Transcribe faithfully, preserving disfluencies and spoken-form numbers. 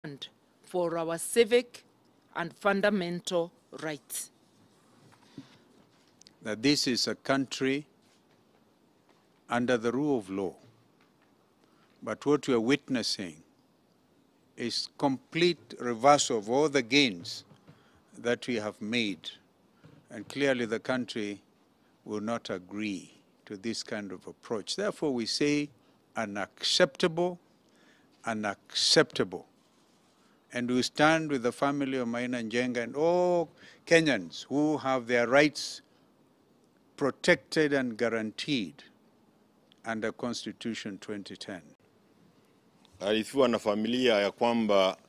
for our civic and fundamental rights. That this is a country under the rule of law. But what we are witnessing is complete reversal of all the gains that we have made. And clearly the country will not agree to this kind of approach. Therefore we say unacceptable, unacceptable. And we stand with the family of Maina Njenga and all Kenyans who have their rights protected and guaranteed under Constitution twenty ten. Arithiwa na familia ya kwamba